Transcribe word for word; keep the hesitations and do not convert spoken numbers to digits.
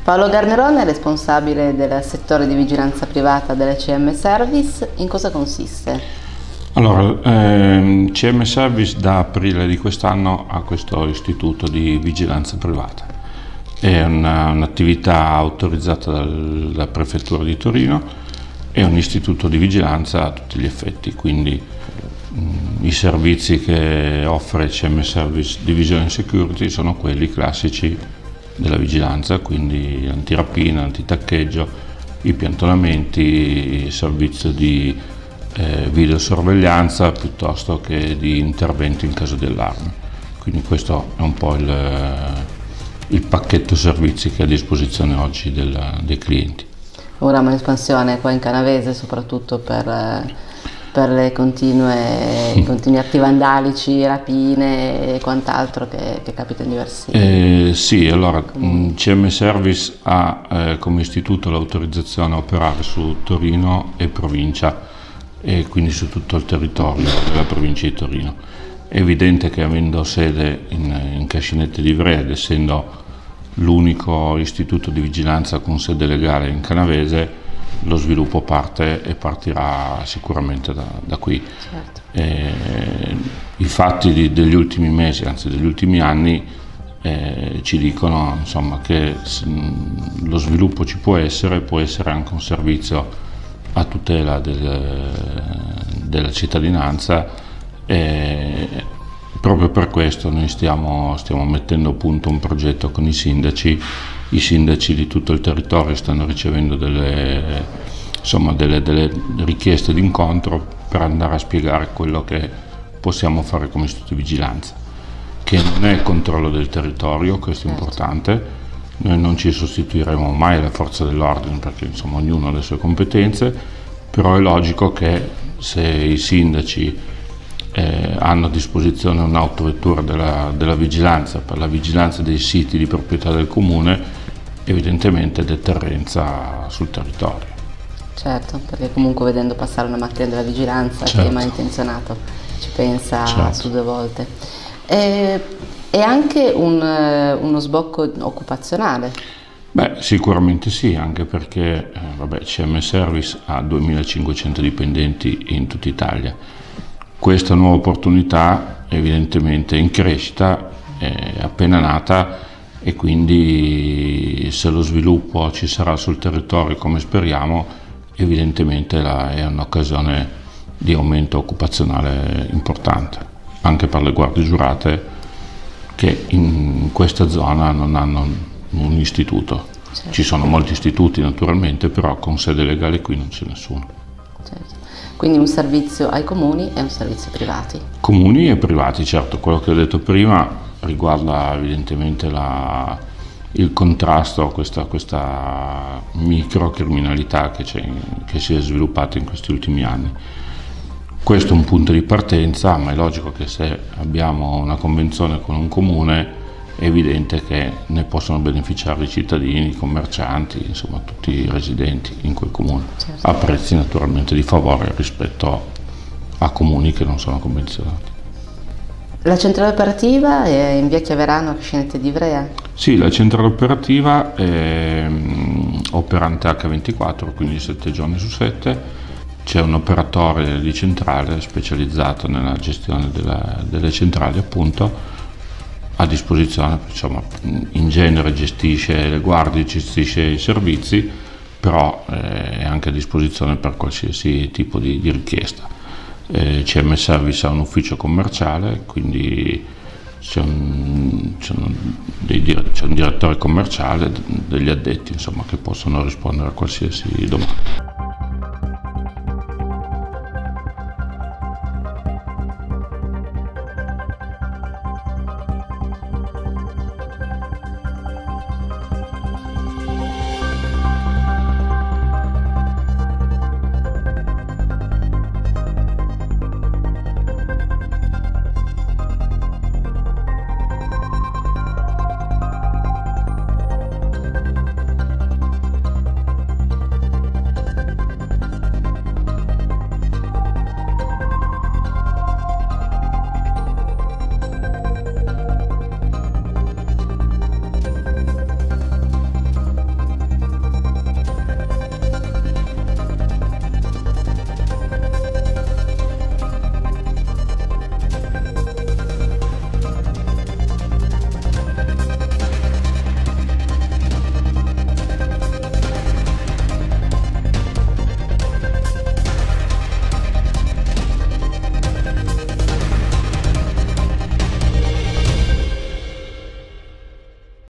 Paolo Garnerone è responsabile del settore di vigilanza privata delle C M Service. In cosa consiste? Allora, ehm, C M Service da aprile di quest'anno ha questo istituto di vigilanza privata. È un'attività autorizzata dal, dalla Prefettura di Torino, è un istituto di vigilanza a tutti gli effetti, quindi mh, i servizi che offre C M Service Division and Security sono quelli classici della vigilanza, quindi antirapina, antitaccheggio, i piantonamenti, il servizio di eh, videosorveglianza piuttosto che di intervento in caso di allarme. Quindi questo è un po' il, il pacchetto servizi che è a disposizione oggi del, dei clienti. Ora una espansione qua in Canavese, soprattutto per, per le continue, i continui atti vandalici, rapine e quant'altro che, che capita in diversi. Eh, sì, allora mh, C M Service ha eh, come istituto l'autorizzazione a operare su Torino e provincia, e quindi su tutto il territorio della provincia di Torino. È evidente che avendo sede in, in Cascinette di Ivrea ed essendo l'unico istituto di vigilanza con sede legale in Canavese, lo sviluppo parte e partirà sicuramente da, da qui. Certo. Eh, I fatti di, degli ultimi mesi, anzi degli ultimi anni, eh, ci dicono insomma, che mh, lo sviluppo ci può essere, può essere anche un servizio a tutela del, della cittadinanza, e proprio per questo noi stiamo, stiamo mettendo a punto un progetto con i sindaci. I sindaci di tutto il territorio stanno ricevendo delle, insomma, delle, delle richieste di incontro per andare a spiegare quello che possiamo fare come istituto di vigilanza, che non è controllo del territorio, questo è importante. Noi non ci sostituiremo mai alla forza dell'ordine perché insomma ognuno ha le sue competenze, però è logico che se i sindaci eh, hanno a disposizione un'autovettura della, della vigilanza per la vigilanza dei siti di proprietà del comune, evidentemente deterrenza sul territorio. Certo, perché comunque vedendo passare una macchina della vigilanza, certo, chi è malintenzionato ci pensa, certo, su due volte. E, e anche un, uno sbocco occupazionale? Beh, sicuramente sì, anche perché eh, vabbè, C M Service ha duemilacinquecento dipendenti in tutta Italia. Questa nuova opportunità evidentemente è in crescita, è appena nata, e quindi se lo sviluppo ci sarà sul territorio come speriamo, evidentemente la, è un'occasione di aumento occupazionale importante, anche per le guardie giurate che in questa zona non hanno un istituto. Certo. Ci sono molti istituti naturalmente, però con sede legale qui non c'è nessuno. Certo. Quindi un servizio ai comuni e un servizio ai privati. Comuni e privati, certo. Quello che ho detto prima riguarda evidentemente la, il contrasto a questa, questa microcriminalità che, che si è sviluppata in questi ultimi anni. Questo è un punto di partenza, ma è logico che se abbiamo una convenzione con un comune è evidente che ne possono beneficiare i cittadini, i commercianti, insomma tutti i residenti in quel comune, certo, a prezzi naturalmente di favore rispetto a comuni che non sono convenzionati. La centrale operativa è in via Chiaverano a Cascinette di Ivrea? Sì, la centrale operativa è um, operante acca ventiquattro, quindi sette giorni su sette. C'è un operatore di centrale specializzato nella gestione della, delle centrali, appunto, a disposizione, insomma, in genere gestisce le guardie, gestisce i servizi, però eh, è anche a disposizione per qualsiasi tipo di, di richiesta. Eh, C M Service ha un ufficio commerciale, quindi c'è un, c'è un, c'è un direttore commerciale, degli addetti insomma, che possono rispondere a qualsiasi domanda.